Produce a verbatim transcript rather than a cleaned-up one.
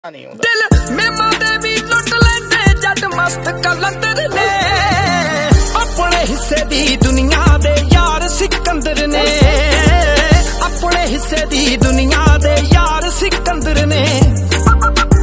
दिल मेमा दे भी लुट लेंदे जट मस्त कलंदर ने अपने हिस्से दी दुनिया दे यार सिकंदर ने अपने हिस्से दी दुनिया दे यार सिकंदर ने।